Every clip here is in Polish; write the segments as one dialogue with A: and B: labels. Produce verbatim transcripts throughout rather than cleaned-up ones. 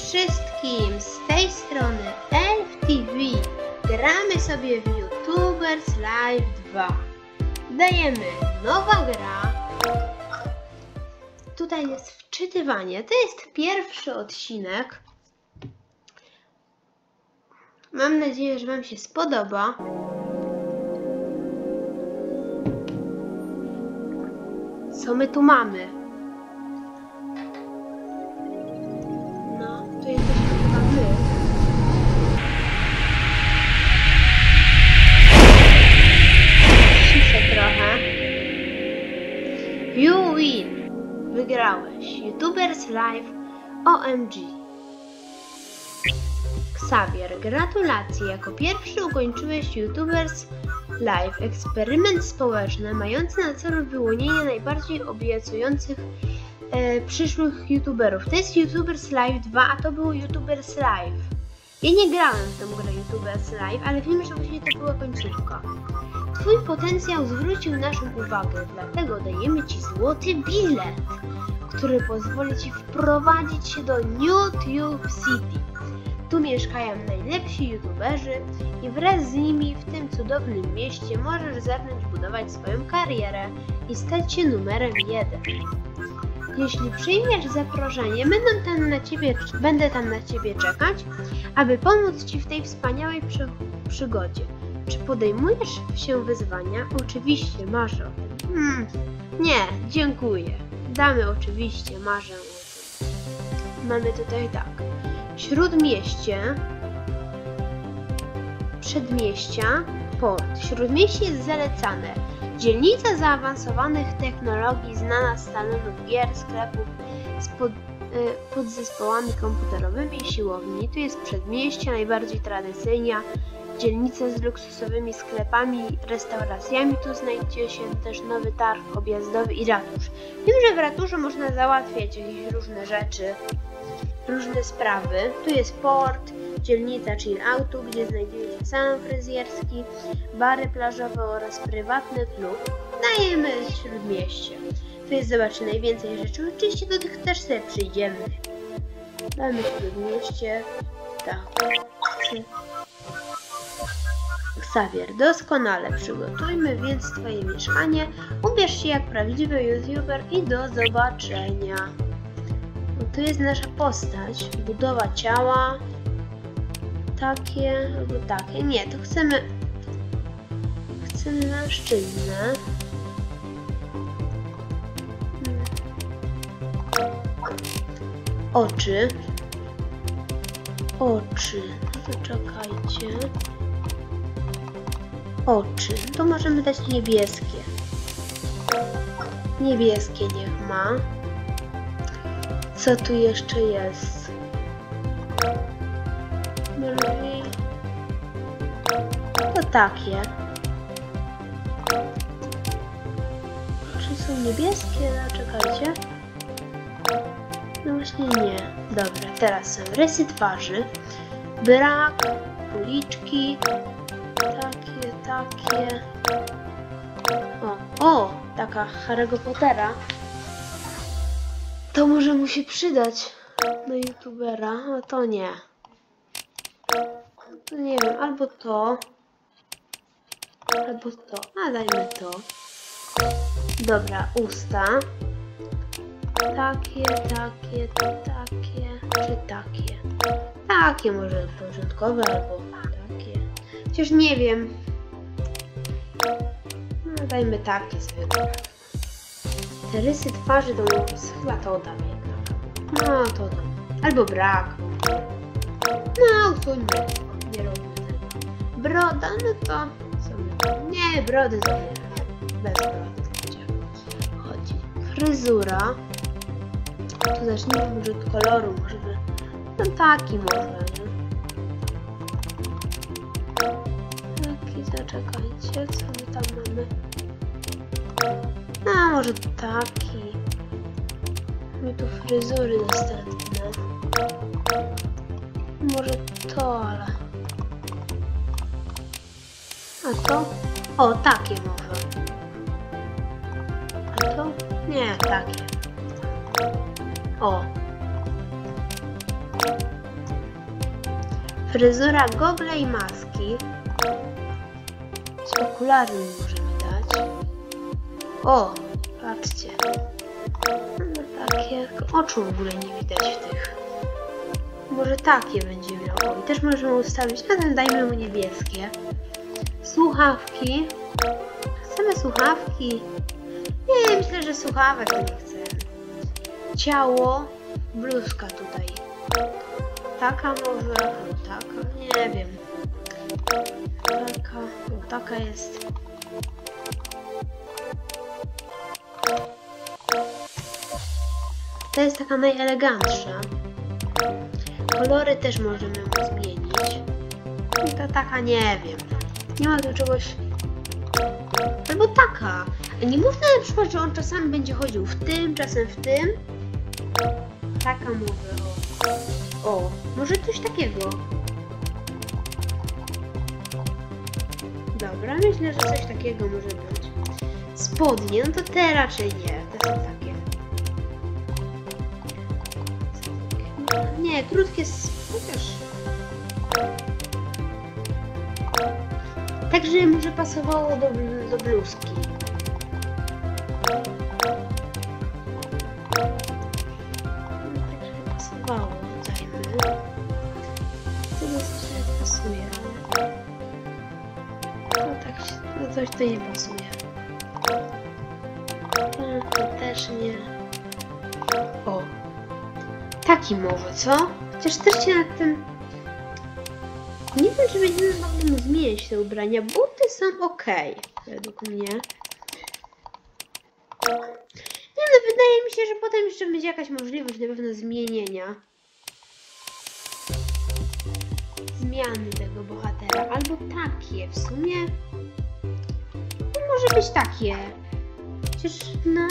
A: wszystkim, z tej strony Elf T V. Gramy sobie w YouTubers Live dwa. Dajemy nowa gra. Tutaj jest wczytywanie. To jest pierwszy odcinek. Mam nadzieję, że Wam się spodoba. Co my tu mamy? No, to jesteśmy chyba my. Ciszę trochę. You win. Wygrałeś. YouTubers Live O M G. Xavier, gratulacje. Jako pierwszy ukończyłeś YouTubers Live, eksperyment społeczny mający na celu wyłonienie najbardziej obiecujących e, przyszłych YouTuberów. To jest YouTubers Live dwa, a to było YouTubers Live. Ja nie grałem w tą grę YouTubers Live, ale wiem, że właśnie to była końcówka. Twój potencjał zwrócił naszą uwagę, dlatego dajemy Ci złoty bilet, który pozwoli Ci wprowadzić się do YouTube City. Tu mieszkają najlepsi youtuberzy i wraz z nimi w tym cudownym mieście możesz zacząć budować swoją karierę i stać się numerem jeden. Jeśli przyjmiesz zaproszenie, będę tam na ciebie, będę tam na Ciebie czekać, aby pomóc Ci w tej wspaniałej przy, przygodzie. Czy podejmujesz się wyzwania? Oczywiście, marzę o tym. Hmm, nie, dziękuję. Damy oczywiście, marzę o tym. Mamy tutaj tak. Śródmieście, przedmieścia, port. Śródmieście jest zalecane. Dzielnica zaawansowanych technologii znana z salonów gier, sklepów z pod, y, podzespołami komputerowymi, siłowni. Tu jest przedmieście, najbardziej tradycyjna. Dzielnica z luksusowymi sklepami, restauracjami. Tu znajdzie się też nowy targ objazdowy i ratusz. Wiem, że w ratuszu można załatwiać jakieś różne rzeczy. Różne sprawy. Tu jest port, dzielnica chill outu, gdzie znajduje się salon fryzjerski, bary plażowe oraz prywatny klub. Dajemy śródmieście. Tu jest, zobaczcie, najwięcej rzeczy. Oczywiście do tych też sobie przyjdziemy. Damy śródmieście. Tak. Xavier, doskonale. Przygotujmy więc Twoje mieszkanie. Ubierz się jak prawdziwy youtuber i do zobaczenia. Tu jest nasza postać, budowa ciała, takie albo takie, nie, to chcemy, chcemy mężczyznę, oczy, oczy, no to czekajcie, oczy, to możemy dać niebieskie, niebieskie niech ma. Co tu jeszcze jest? Brwi. To takie. Czy są niebieskie? No, czekajcie. No właśnie nie. Dobra, teraz są rysy twarzy. Brak, policzki. Takie, takie. O, o, taka Harry'ego Pottera. To może mu się przydać na youtubera, a to nie. To nie wiem, albo to, albo to, a dajmy to. Dobra, usta. Takie, takie, takie, czy takie? Takie może porządkowe, albo takie. Chociaż nie wiem. No, dajmy takie zwykłe. Te rysy twarzy to chyba to dam jednak. No to dam. Albo brak. No to nie. Nie robimy tego. Broda, no to sobie. Nie, brody zabieram. Bez brody będzie. Chodzi. Fryzura. Tu zacznijmy może od koloru. Może by... No taki może, nie? Taki, zaczekajcie. Co my tam mamy? A może taki. My tu fryzury następne. Może to, ale... A to? O, takie może. A to? Nie, takie. O. Fryzura, gogle i maski. Okulary możemy dać. O, patrzcie. No, takie oczu w ogóle nie widać w tych. Może takie będzie miało. I też możemy ustawić, a ten dajmy mu niebieskie. Słuchawki. Chcemy słuchawki. Nie, myślę, że słuchawek nie chcemy. Ciało. Bluzka tutaj. Taka może, taka, nie wiem. Taka, o, taka jest. To jest taka najelegantsza. Kolory też możemy mu zmienić. I ta taka, nie wiem. Nie ma tu czegoś... Albo taka. Nie można na przykład, że on czasami będzie chodził w tym, czasem w tym. Taka mówię, o. O, może coś takiego. Dobra, myślę, że coś takiego może być. Spodnie, no to te raczej nie. Te są takie. Nie, krótkie, chociaż... Tak, żeby może pasowało do, do bluzki. Tak, żeby pasowało, dajmy. To dosyć pasuje. No tak, no coś to nie pasuje. No, to też nie. O. Taki może, co? Chociaż też się nad tym... Nie wiem, czy będziemy mogli mu zmienić te ubrania. Buty są ok, według mnie. Nie no, wydaje mi się, że potem jeszcze będzie jakaś możliwość na pewno zmienienia. Zmiany tego bohatera. Albo takie w sumie. No, może być takie. Przecież no...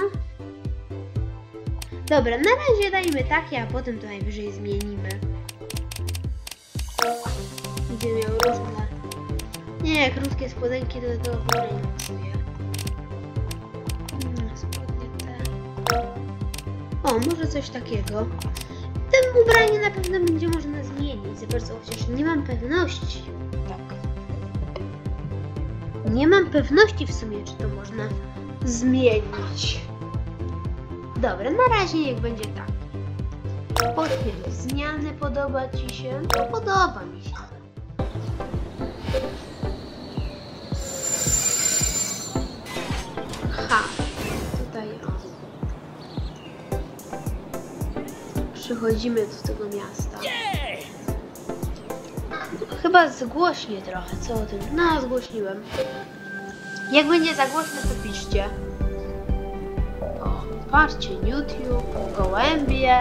A: Dobra, na razie dajmy takie, a potem to najwyżej zmienimy. Będzie miał różne... Nie, krótkie spodenki do tego w ogóle nie pasuje. Hmm, spodnie te... O, może coś takiego. Ten ubranie na pewno będzie można zmienić za bardzo, chociaż nie mam pewności. Tak. Nie mam pewności w sumie, czy to można zmienić. Dobra, na razie niech będzie tak. Potwierdź zmiany, podoba Ci się? No podoba mi się. Ha, tutaj o. Przychodzimy do tego miasta. Chyba zgłośnie trochę, co o tym? No, zgłośniłem. Jak będzie za głośno, to piszcie. O, patrzcie, YouTube, gołębie.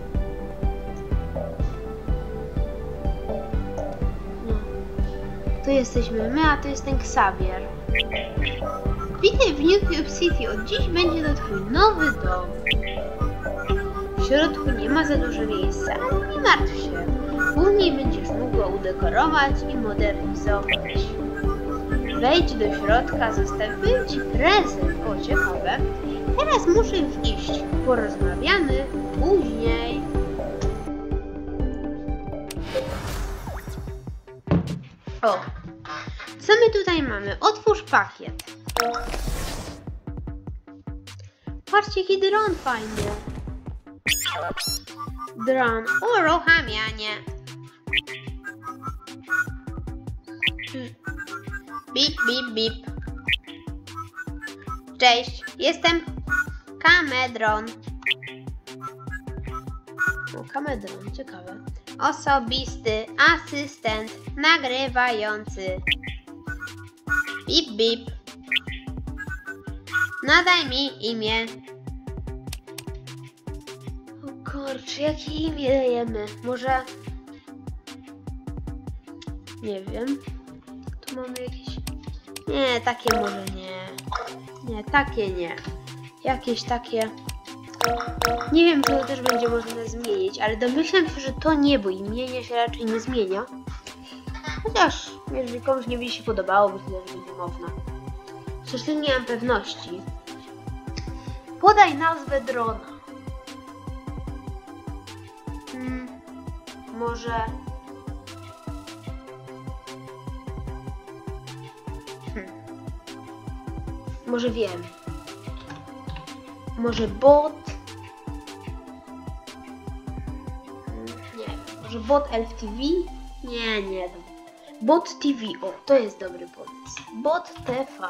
A: No. Tu jesteśmy my, a tu jest ten Xavier. Witaj w New Cube City. Od dziś będzie to twój nowy dom. W środku nie ma za dużo miejsca, ale nie martw się. Później będziesz mógł go udekorować i modernizować. Wejdź do środka, zostawiłem Ci prezent. O, ciekawe. Teraz muszę już iść. Porozmawiamy później. O, co my tutaj mamy? Otwórz pakiet. Patrzcie, jaki dron fajny. Dron. Uruchamianie. Bip, bip, bip. Cześć, jestem Kamedron. O, Kamedron, ciekawe. Osobisty asystent nagrywający. Bip, bip. Nadaj mi imię. O kurczę, jakie imię dajemy? Może... Nie wiem. Tu mamy jakieś... Nie, takie może nie. Nie, takie nie. Jakieś takie... Nie wiem, czy to też będzie można zmienić, ale domyślam się, że to nie, bo imienia się raczej nie zmienia. Chociaż, jeżeli komuś nie by się podobało, myślę, że będzie można. Przecież nie mam pewności. Podaj nazwę drona. Hmm, może... Może wiem. Może bot. Nie. Może bot Elf T V? Nie, nie. Bot T V. O, to jest dobry pomysł. Bot T V.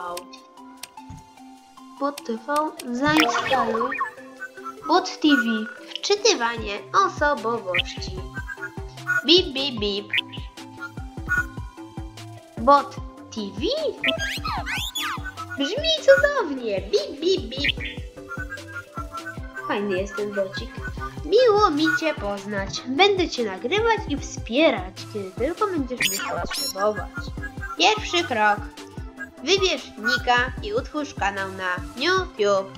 A: Bot T V. Zainstaluj. Bot T V. Wczytywanie osobowości. Bip, bip, bip. Bot T V? Brzmi cudownie. Bip, bip, bip. Fajny jest ten bocik. Miło mi Cię poznać. Będę Cię nagrywać i wspierać, kiedy tylko będziesz mnie potrzebować. Pierwszy krok. Wybierz nika i utwórz kanał na YouTube.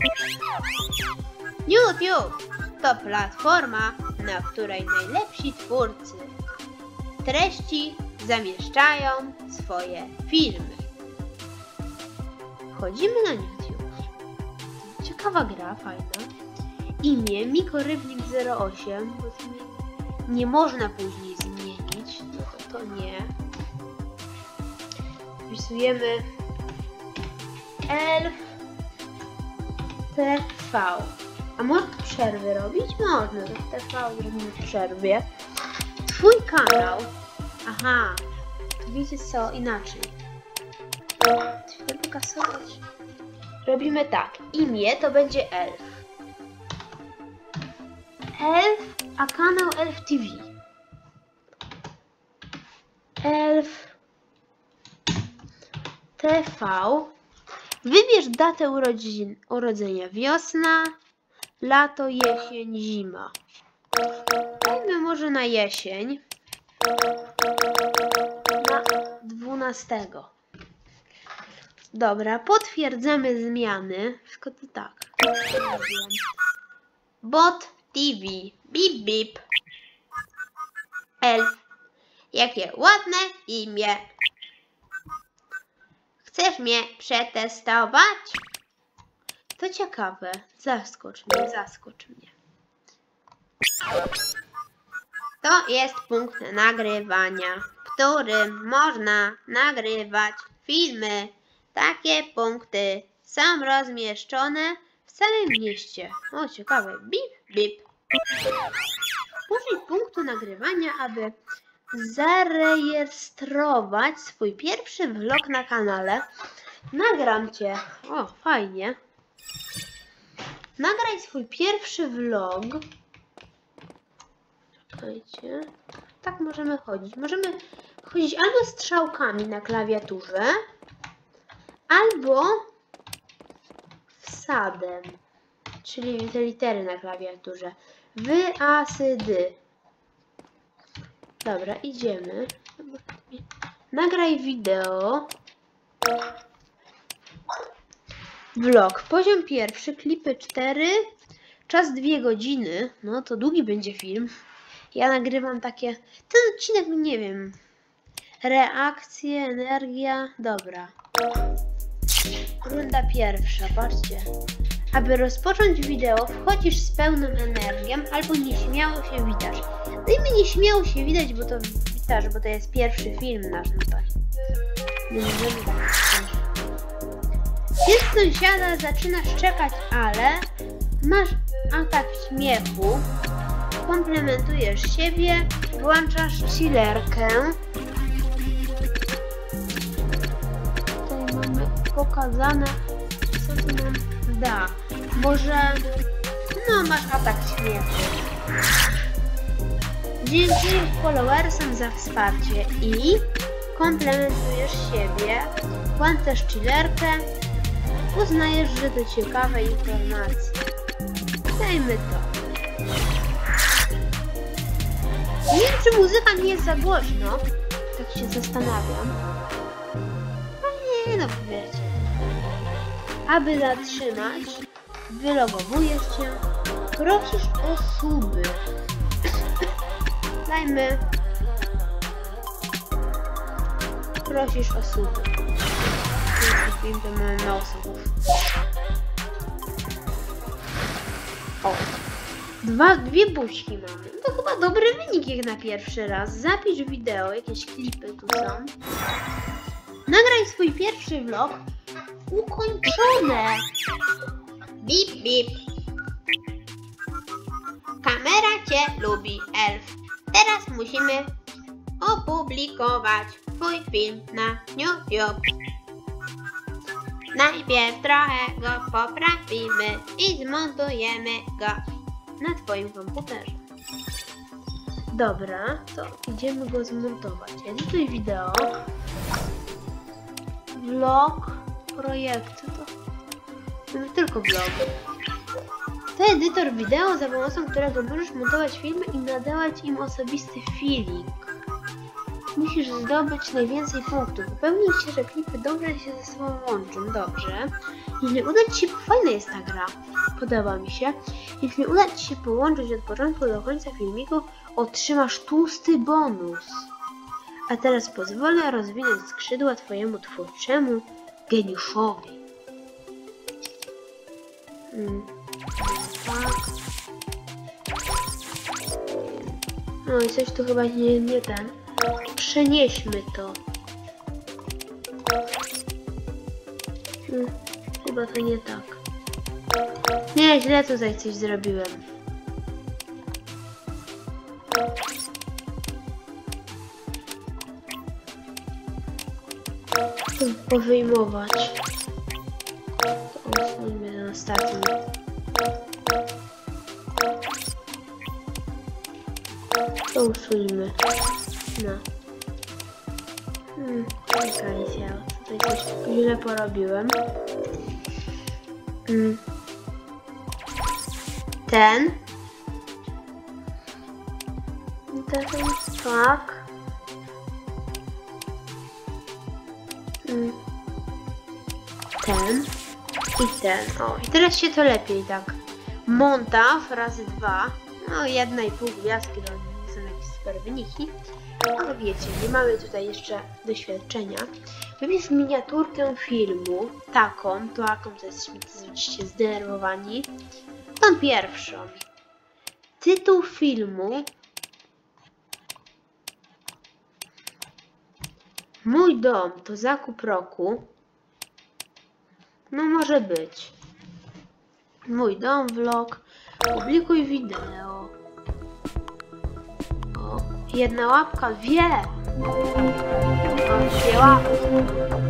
A: YouTube to platforma, na której najlepsi twórcy treści zamieszczają swoje filmy. Wchodzimy na YouTube. Ciekawa gra, fajna. Imię Mikorybnik zero osiem, bo nie można później zmienić, no to to nie. Wpisujemy Elf T V. A można przerwy robić? Można, to T V zrobimy w przerwie. Twój kanał. Aha, to wiecie co, inaczej. Chcę pokasować. Robimy tak, imię to będzie Elf. Elf, a kanał Elf T V. Elf T V. Wybierz datę urodzin, urodzenia. Wiosna, lato, jesień, zima. Dajmy może na jesień. Na dwunastego. Dobra, potwierdzamy zmiany. Wszystko to tak. Bot T V. Bip, bip. Elf. Jakie ładne imię. Chcesz mnie przetestować? To ciekawe. Zaskocz mnie, zaskocz mnie. To jest punkt nagrywania, w którym można nagrywać filmy. Takie punkty są rozmieszczone w całym mieście. O, ciekawe. Bip, bip. Użyj punktu nagrywania, aby zarejestrować swój pierwszy vlog na kanale. Nagram Cię. O, fajnie. Nagraj swój pierwszy vlog. Czekajcie. Tak możemy chodzić. Możemy chodzić albo strzałkami na klawiaturze, albo wsadem, czyli te litery na klawiaturze. Wy, a, sy, dy. Dobra, idziemy. Nagraj wideo. Vlog. Poziom pierwszy, klipy cztery, czas dwie godziny. No to długi będzie film. Ja nagrywam takie... Ten odcinek, nie wiem. Reakcje, energia. Dobra. Runda pierwsza, patrzcie. Aby rozpocząć wideo, wchodzisz z pełną energią albo nieśmiało się witasz. Dajmy nieśmiało się widać, bo to witasz, bo to jest pierwszy film nasz. Nie możemy tak. Pies sąsiada zaczyna szczekać, ale masz atak śmiechu. Komplementujesz siebie, włączasz chillerkę. Tutaj mamy pokazane, co tu nam da. Może, no masz atak śmiechu. Dziękuję followersom za wsparcie i komplementujesz siebie, włączasz chillerkę, uznajesz, że to ciekawe informacje. Dajmy to. Nie wiem, czy muzyka nie jest za głośno. Tak się zastanawiam. A nie, no wiecie. Aby zatrzymać, wylogowujesz się, prosisz o suby. Dajmy. Prosisz o suby. Film to mamy mało subów. O. Dwa, dwie buźki mamy. To chyba dobry wynik jak na pierwszy raz. Zapisz wideo, jakieś klipy tu są. Nagraj swój pierwszy vlog. ukończone. Bip, bip. Kamera cię lubi, Elf. Teraz musimy opublikować twój film na YouTube. Najpierw trochę go poprawimy i zmontujemy go na twoim komputerze. Dobra, to idziemy go zmontować. Edytuj wideo. Vlog. Projekty to... Nie tylko vlog. To edytor wideo, za pomocą którego możesz montować filmy i nadawać im osobisty feeling. Musisz zdobyć najwięcej punktów. Upewnij się, że klipy dobrze się ze sobą łączą. Dobrze. Jeśli uda ci się... Fajna jest ta gra. Podoba mi się. Jeśli uda ci się połączyć od początku do końca filmiku, otrzymasz tłusty bonus. A teraz pozwolę rozwinąć skrzydła twojemu twórczemu geniuszowi. Hmm. Tak. No i coś tu chyba nie, nie ten. Przenieśmy to. Hmm. Chyba to nie tak. Nie, źle tutaj coś zrobiłem. Powyjmować. To usuńmy ten ostatni. To usuńmy. No. Hmm, czekajcie, ja tutaj coś źle porobiłem. Hmm. Ten. Ten, tak. Hmm. Ten. I ten. O, i teraz się to lepiej tak. Montaż razy dwa. No, jedna i pół gwiazdki, to nie są jakieś super wyniki. Ale wiecie, nie mamy tutaj jeszcze doświadczenia. Wybierz miniaturkę filmu, taką, to jaką to jesteśmy oczywiście zdenerwowani. Tą pierwszą. Tytuł filmu. Mój dom to zakup roku. No może być. Mój dom, vlog. Publikuj wideo. O, jedna łapka, wie. O, dwie łapki.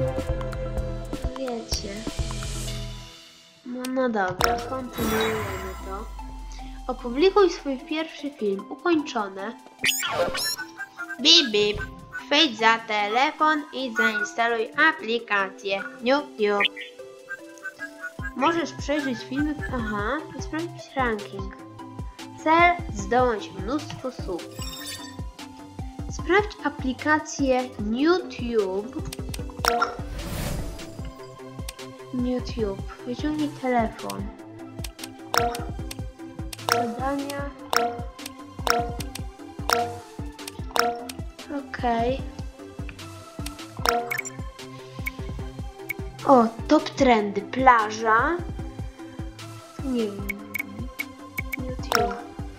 A: Wiecie. No, no dobra, kontynuujemy to. Opublikuj swój pierwszy film. Ukończone. Bip, bip. Wejdź za telefon i zainstaluj aplikację YouTube. Możesz przejrzeć filmy... Aha, i sprawdzić ranking. Cel zdobądź mnóstwo słów. Sprawdź aplikację YouTube. YouTube. Wyciągnij telefon. Zadania. Okej. O, top trendy, plaża. Nie wiem. YouTube.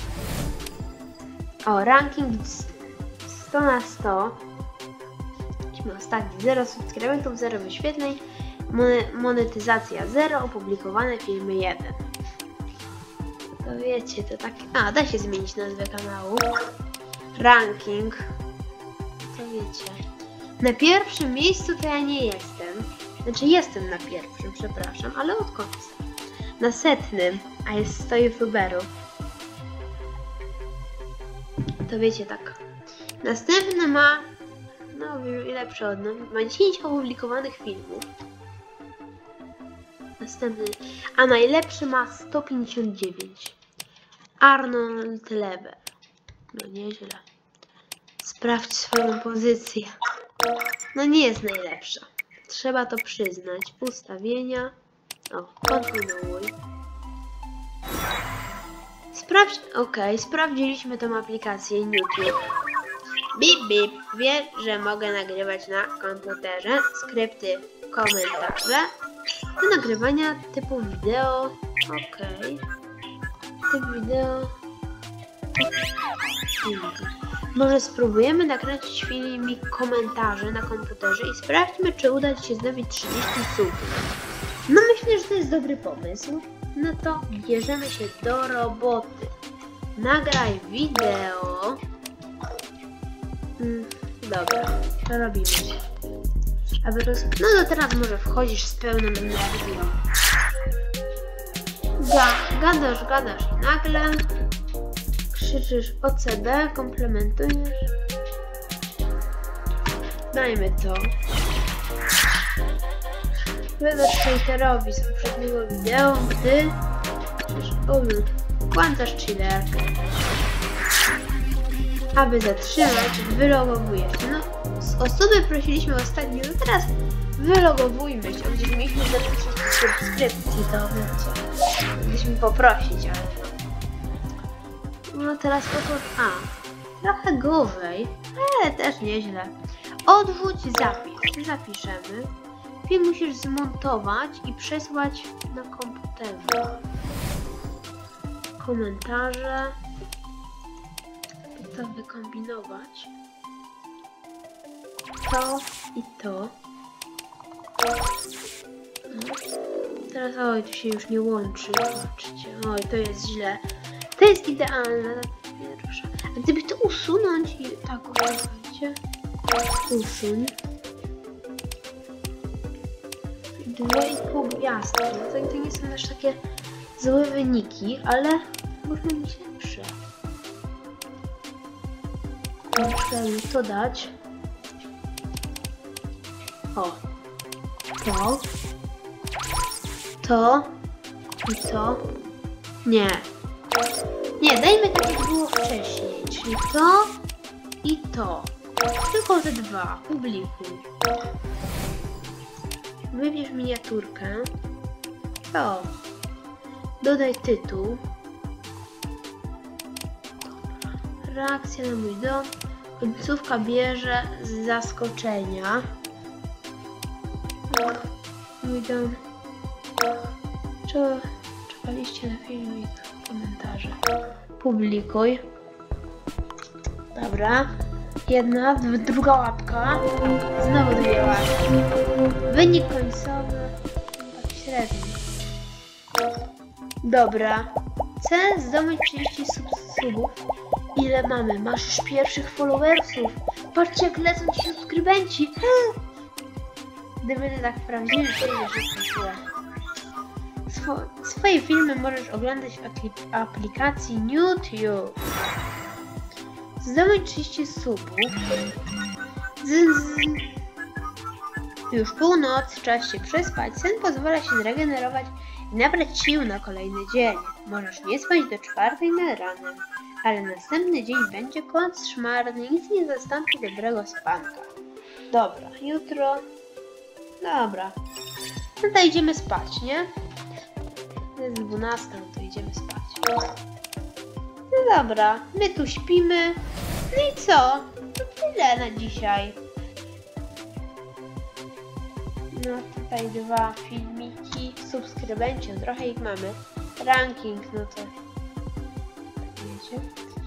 A: O, ranking sto na sto. Idźmy ostatni. zero subskrybentów, zero wyświetleń. Monetyzacja zero, opublikowane filmy jeden. To wiecie, to tak... A, da się zmienić nazwę kanału. Ranking. To wiecie. Na pierwszym miejscu to ja nie jestem. Znaczy jestem na pierwszym, przepraszam, ale od końca. Na setnym, a jest sto youtuberów. To wiecie tak. Następny ma... No, ile przed mną? Ma dziesięć opublikowanych filmów. Następny... A najlepszy ma sto pięćdziesiąt dziewięć. Arnold Level. No nieźle. Sprawdź swoją pozycję. No nie jest najlepsza. Trzeba to przyznać. Ustawienia. O, kontynuuj. Sprawdź... Ok, sprawdziliśmy tą aplikację YouTube. Bip, bip. Wiesz, że mogę nagrywać na komputerze. Skrypty, komentarze. Do nagrywania typu wideo. Ok. Typ wideo. Może spróbujemy nakręcić filmik komentarze na komputerze i sprawdźmy, czy uda ci się zdobyć trzydzieści subów. No myślę, że to jest dobry pomysł. No to bierzemy się do roboty. Nagraj wideo. Mm, dobra, to robimy. Aby roz... No to teraz może wchodzisz z pełną energią. Ga gadasz, gadasz i nagle krzyczysz O C D, komplementujesz. Dajmy to. Wybacz hejterowi z poprzedniego wideo, gdy włączasz chillerkę. Aby zatrzymać, wylogowujesz się. No, z osoby prosiliśmy ostatnio, no teraz wylogowujmy się. Gdzieś mieliśmy zapisać subskrypcji, to wiecie. Mogliśmy poprosić, ale no. No teraz oto... A, trochę gorzej, ale też nieźle. Odwróć zapis. Zapiszemy. Film musisz zmontować i przesłać na komputerze. Komentarze. To wykombinować. To i to. No. Teraz oj, to się już nie łączy. Zobaczcie. Oj, to jest źle. To jest idealne. Pierwsza. A gdyby to usunąć i tak, uważajcie. Usuń. Dwie i pół gwiazdki. No to, to nie są też takie złe wyniki, ale można mieć lepsze. Muszę to dać. O. To. To. I to. Nie. Nie, dajmy tak jak było wcześniej. Czyli to i to. Tylko te dwa. Publikuj. Wybierz miniaturkę. O. Dodaj tytuł. Reakcja na mój dom. Końcówka bierze z zaskoczenia. Mój dom. Czekaliście na filmik, komentarze. Publikuj. Dobra. Jedna, druga łapka. Znowu dwie łapki. Wynik końcowy. Tak średni. Dobra. Cel zdobyć trzydzieści sub subów. Ile mamy? Masz już pierwszych followersów. Patrzcie, jak lecą ci subskrybenci. Gdyby ty tak w prawdziwym świecie wszystko było. Swo swoje filmy możesz oglądać w aplikacji YouTube. Zdobądź trzydzieści subów. Z, z. Już północ, czas się przespać. Sen pozwala się zregenerować i nabrać sił na kolejny dzień. Możesz nie spać do czwartej nad ranem, ale następny dzień będzie koszmarny, nic nie zastąpi dobrego spanka. Dobra, jutro... Dobra. No to idziemy spać, nie? Jest dwunasta, no to idziemy spać. No dobra, my tu śpimy. No i co? To tyle na dzisiaj. No tutaj dwa filmiki, subskrybenci, trochę ich mamy. Ranking, no to... Wiecie?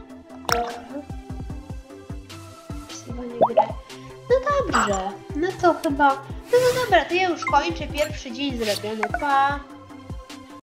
A: Wpisywanie gry. No dobrze, no to chyba... No, no dobra, to ja już kończę, pierwszy dzień zrobiony, pa!